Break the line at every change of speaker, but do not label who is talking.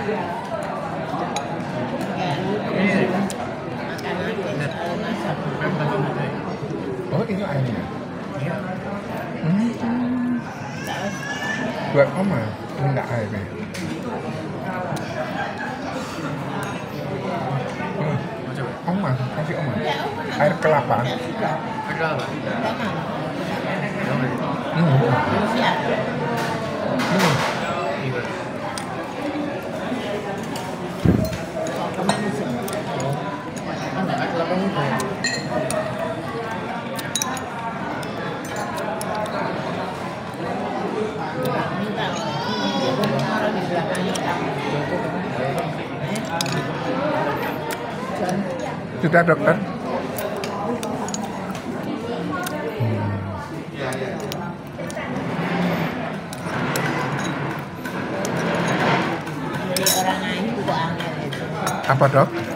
Oh, ini airnya. Buat Oma, enggak airnya. Oma, kasih Oma. Air kelapa.
Air kelapa.
Sudah dokter? Apa dok?